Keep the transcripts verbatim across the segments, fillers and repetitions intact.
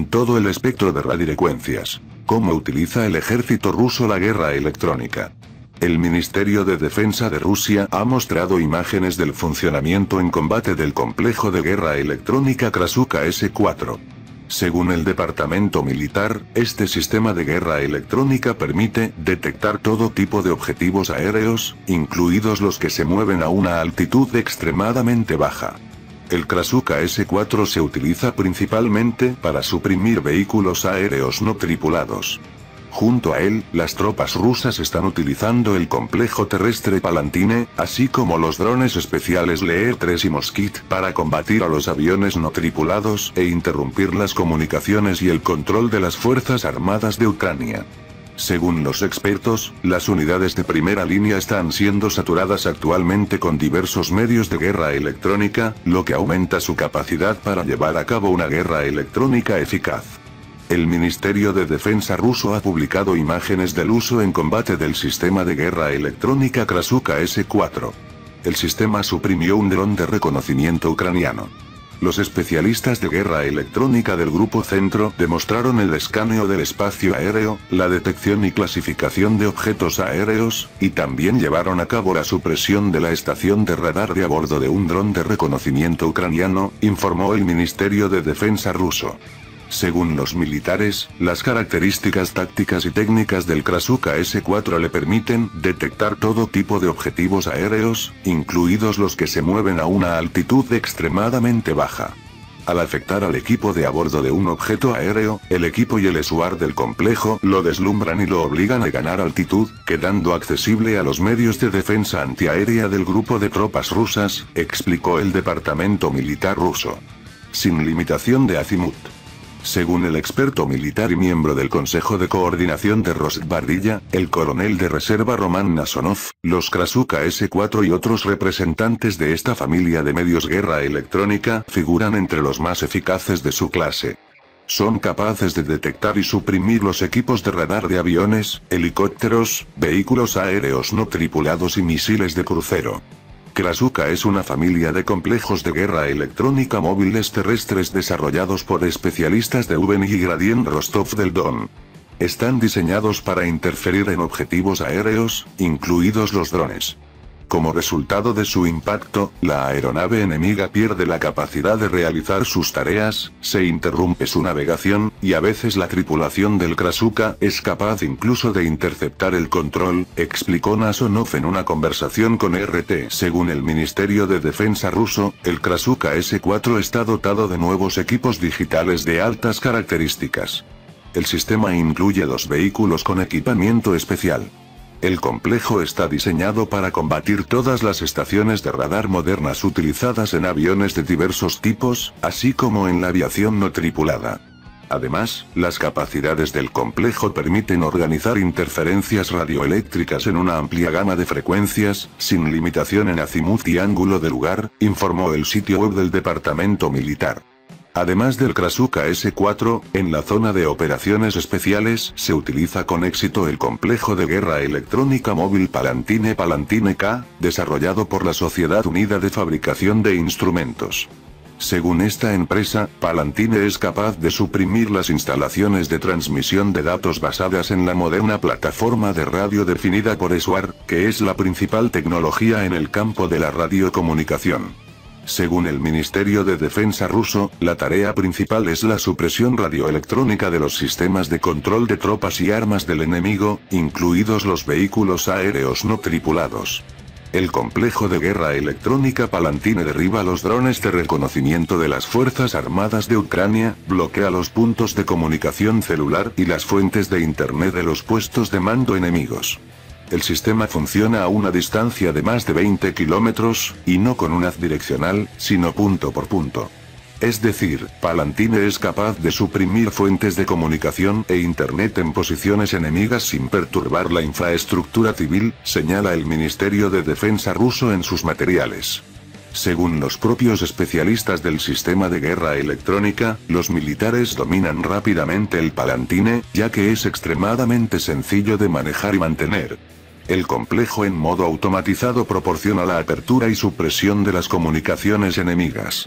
en todo el espectro de radiofrecuencias. ¿Cómo utiliza el ejército ruso la guerra electrónica? El Ministerio de Defensa de Rusia ha mostrado imágenes del funcionamiento en combate del complejo de guerra electrónica Krasuka ese cuatro. Según el Departamento Militar, este sistema de guerra electrónica permite detectar todo tipo de objetivos aéreos, incluidos los que se mueven a una altitud extremadamente baja. El Krasuka ese cuatro se utiliza principalmente para suprimir vehículos aéreos no tripulados. Junto a él, las tropas rusas están utilizando el complejo terrestre Palantine, así como los drones especiales Leer tres y Moskit para combatir a los aviones no tripulados e interrumpir las comunicaciones y el control de las Fuerzas Armadas de Ucrania. Según los expertos, las unidades de primera línea están siendo saturadas actualmente con diversos medios de guerra electrónica, lo que aumenta su capacidad para llevar a cabo una guerra electrónica eficaz. El Ministerio de Defensa ruso ha publicado imágenes del uso en combate del sistema de guerra electrónica Krasuka ese cuatro. El sistema suprimió un dron de reconocimiento ucraniano. Los especialistas de guerra electrónica del Grupo Centro demostraron el escaneo del espacio aéreo, la detección y clasificación de objetos aéreos, y también llevaron a cabo la supresión de la estación de radar de a bordo de un dron de reconocimiento ucraniano, informó el Ministerio de Defensa ruso. Según los militares, las características tácticas y técnicas del Krasuka ese cuatro le permiten detectar todo tipo de objetivos aéreos, incluidos los que se mueven a una altitud extremadamente baja. Al afectar al equipo de a bordo de un objeto aéreo, el equipo y el ESUAR del complejo lo deslumbran y lo obligan a ganar altitud, quedando accesible a los medios de defensa antiaérea del grupo de tropas rusas, explicó el Departamento Militar ruso. Sin limitación de azimut. Según el experto militar y miembro del Consejo de Coordinación de Rosgvardilla, el coronel de reserva Roman Nasonov, los Krasuka ese cuatro y otros representantes de esta familia de medios guerra electrónica figuran entre los más eficaces de su clase. Son capaces de detectar y suprimir los equipos de radar de aviones, helicópteros, vehículos aéreos no tripulados y misiles de crucero. Krasuka es una familia de complejos de guerra electrónica móviles terrestres desarrollados por especialistas de U N I y Gradient Rostov del Don. Están diseñados para interferir en objetivos aéreos, incluidos los drones. Como resultado de su impacto, la aeronave enemiga pierde la capacidad de realizar sus tareas, se interrumpe su navegación, y a veces la tripulación del Krasuka es capaz incluso de interceptar el control, explicó Nasonov en una conversación con R T. Según el Ministerio de Defensa ruso, el Krasuka ese cuatro está dotado de nuevos equipos digitales de altas características. El sistema incluye dos vehículos con equipamiento especial. El complejo está diseñado para combatir todas las estaciones de radar modernas utilizadas en aviones de diversos tipos, así como en la aviación no tripulada. Además, las capacidades del complejo permiten organizar interferencias radioeléctricas en una amplia gama de frecuencias, sin limitación en azimut y ángulo de lugar, informó el sitio web del Departamento Militar. Además del Krasuka ese cuatro, en la zona de operaciones especiales se utiliza con éxito el complejo de guerra electrónica móvil Palantine Palantine K, desarrollado por la Sociedad Unida de Fabricación de Instrumentos. Según esta empresa, Palantine es capaz de suprimir las instalaciones de transmisión de datos basadas en la moderna plataforma de radio definida por ESUAR, que es la principal tecnología en el campo de la radiocomunicación. Según el Ministerio de Defensa ruso, la tarea principal es la supresión radioelectrónica de los sistemas de control de tropas y armas del enemigo, incluidos los vehículos aéreos no tripulados. El complejo de guerra electrónica Palantine derriba los drones de reconocimiento de las Fuerzas Armadas de Ucrania, bloquea los puntos de comunicación celular y las fuentes de Internet de los puestos de mando enemigos. El sistema funciona a una distancia de más de veinte kilómetros, y no con un haz direccional, sino punto por punto. Es decir, Palantine es capaz de suprimir fuentes de comunicación e Internet en posiciones enemigas sin perturbar la infraestructura civil, señala el Ministerio de Defensa ruso en sus materiales. Según los propios especialistas del sistema de guerra electrónica, los militares dominan rápidamente el Palantine, ya que es extremadamente sencillo de manejar y mantener. El complejo en modo automatizado proporciona la apertura y supresión de las comunicaciones enemigas.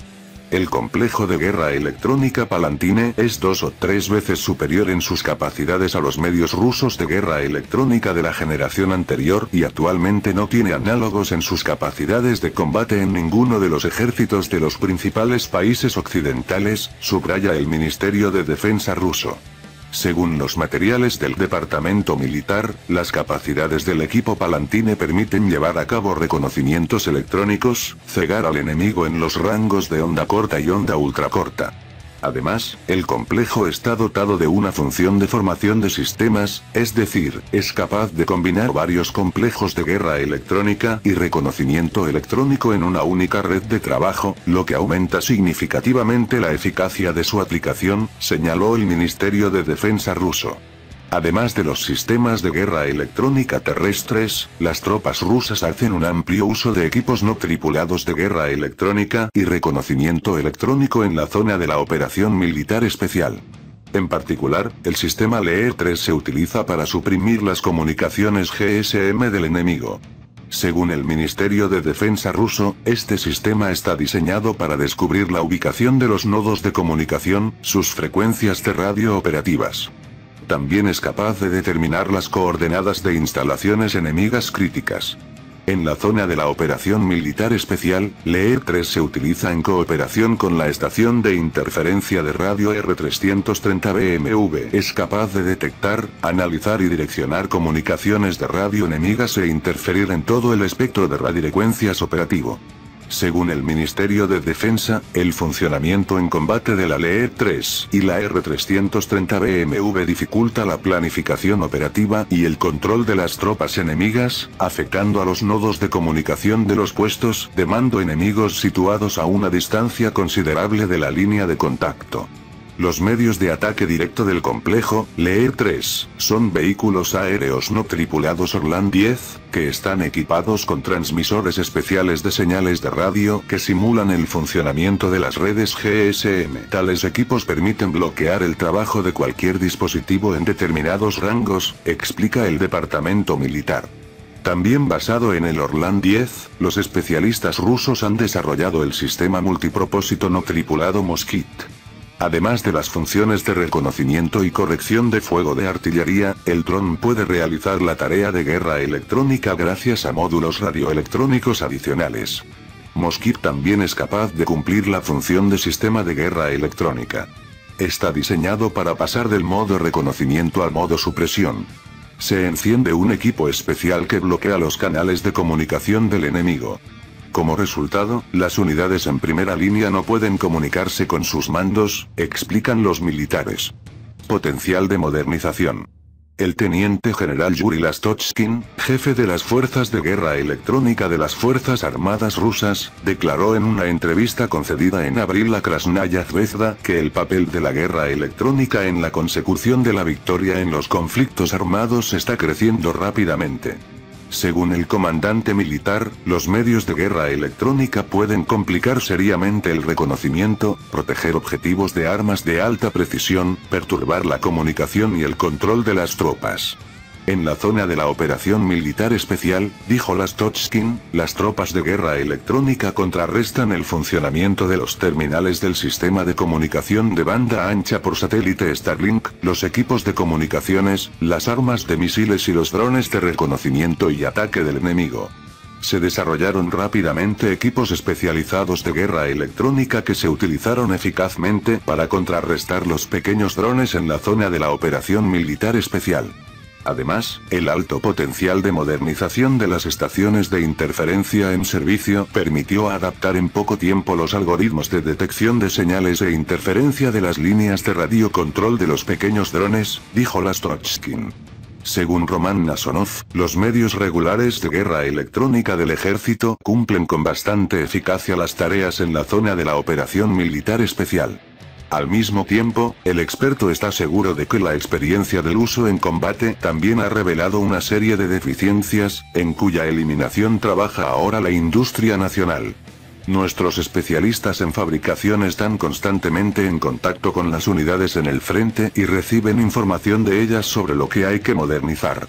El complejo de guerra electrónica Palantine es dos o tres veces superior en sus capacidades a los medios rusos de guerra electrónica de la generación anterior y actualmente no tiene análogos en sus capacidades de combate en ninguno de los ejércitos de los principales países occidentales, subraya el Ministerio de Defensa ruso. Según los materiales del departamento militar, las capacidades del equipo Palantine permiten llevar a cabo reconocimientos electrónicos, cegar al enemigo en los rangos de onda corta y onda ultracorta. Además, el complejo está dotado de una función de formación de sistemas, es decir, es capaz de combinar varios complejos de guerra electrónica y reconocimiento electrónico en una única red de trabajo, lo que aumenta significativamente la eficacia de su aplicación, señaló el Ministerio de Defensa ruso. Además de los sistemas de guerra electrónica terrestres, las tropas rusas hacen un amplio uso de equipos no tripulados de guerra electrónica y reconocimiento electrónico en la zona de la operación militar especial. En particular, el sistema Leer tres se utiliza para suprimir las comunicaciones G S M del enemigo. Según el Ministerio de Defensa ruso, este sistema está diseñado para descubrir la ubicación de los nodos de comunicación, sus frecuencias de radio operativas. También es capaz de determinar las coordenadas de instalaciones enemigas críticas. En la zona de la operación militar especial, Leer tres se utiliza en cooperación con la estación de interferencia de radio R trescientos treinta B M V. Es capaz de detectar, analizar y direccionar comunicaciones de radio enemigas e interferir en todo el espectro de radiofrecuencias operativo. Según el Ministerio de Defensa, el funcionamiento en combate de la Leer tres y la R trescientos treinta B M V dificulta la planificación operativa y el control de las tropas enemigas, afectando a los nodos de comunicación de los puestos de mando enemigos situados a una distancia considerable de la línea de contacto. Los medios de ataque directo del complejo, Leer tres, son vehículos aéreos no tripulados Orlan diez, que están equipados con transmisores especiales de señales de radio que simulan el funcionamiento de las redes G S M. Tales equipos permiten bloquear el trabajo de cualquier dispositivo en determinados rangos, explica el departamento militar. También basado en el Orlan diez, los especialistas rusos han desarrollado el sistema multipropósito no tripulado Moskit. Además de las funciones de reconocimiento y corrección de fuego de artillería, el dron puede realizar la tarea de guerra electrónica gracias a módulos radioelectrónicos adicionales. Moskit también es capaz de cumplir la función de sistema de guerra electrónica. Está diseñado para pasar del modo reconocimiento al modo supresión. Se enciende un equipo especial que bloquea los canales de comunicación del enemigo. Como resultado, las unidades en primera línea no pueden comunicarse con sus mandos, explican los militares. Potencial de modernización. El teniente general Yuri Lastochkin, jefe de las fuerzas de guerra electrónica de las Fuerzas Armadas rusas, declaró en una entrevista concedida en abril a Krasnaya Zvezda que el papel de la guerra electrónica en la consecución de la victoria en los conflictos armados está creciendo rápidamente. Según el comandante militar, los medios de guerra electrónica pueden complicar seriamente el reconocimiento, proteger objetivos de armas de alta precisión, perturbar la comunicación y el control de las tropas. En la zona de la operación militar especial, dijo Lastochkin, las tropas de guerra electrónica contrarrestan el funcionamiento de los terminales del sistema de comunicación de banda ancha por satélite Starlink, los equipos de comunicaciones, las armas de misiles y los drones de reconocimiento y ataque del enemigo. Se desarrollaron rápidamente equipos especializados de guerra electrónica que se utilizaron eficazmente para contrarrestar los pequeños drones en la zona de la operación militar especial. Además, el alto potencial de modernización de las estaciones de interferencia en servicio permitió adaptar en poco tiempo los algoritmos de detección de señales e interferencia de las líneas de radiocontrol de los pequeños drones, dijo Lastochkin. Según Roman Nasonov, los medios regulares de guerra electrónica del ejército cumplen con bastante eficacia las tareas en la zona de la operación militar especial. Al mismo tiempo, el experto está seguro de que la experiencia del uso en combate también ha revelado una serie de deficiencias, en cuya eliminación trabaja ahora la industria nacional. Nuestros especialistas en fabricación están constantemente en contacto con las unidades en el frente y reciben información de ellas sobre lo que hay que modernizar.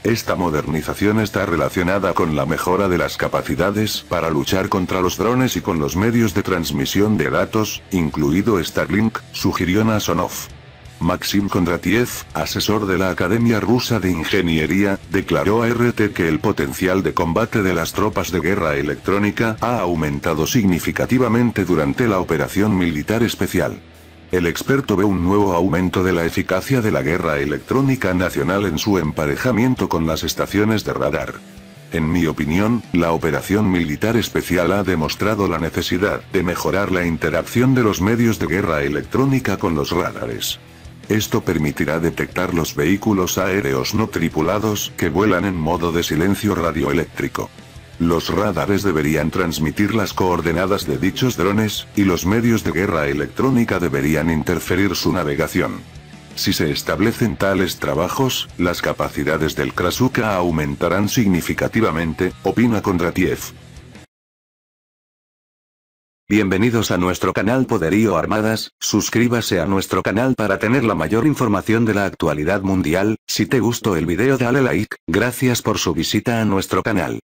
Esta modernización está relacionada con la mejora de las capacidades para luchar contra los drones y con los medios de transmisión de datos, incluido Starlink, sugirió Nasonov. Maxim Kondratiev, asesor de la Academia Rusa de Ingeniería, declaró a R T que el potencial de combate de las tropas de guerra electrónica ha aumentado significativamente durante la operación militar especial. El experto ve un nuevo aumento de la eficacia de la guerra electrónica nacional en su emparejamiento con las estaciones de radar. En mi opinión, la operación militar especial ha demostrado la necesidad de mejorar la interacción de los medios de guerra electrónica con los radares. Esto permitirá detectar los vehículos aéreos no tripulados que vuelan en modo de silencio radioeléctrico. Los radares deberían transmitir las coordenadas de dichos drones, y los medios de guerra electrónica deberían interferir su navegación. Si se establecen tales trabajos, las capacidades del Krasuka aumentarán significativamente, opina Kondratiev. Bienvenidos a nuestro canal Poderío Armadas, suscríbase a nuestro canal para tener la mayor información de la actualidad mundial. Si te gustó el video dale like, gracias por su visita a nuestro canal.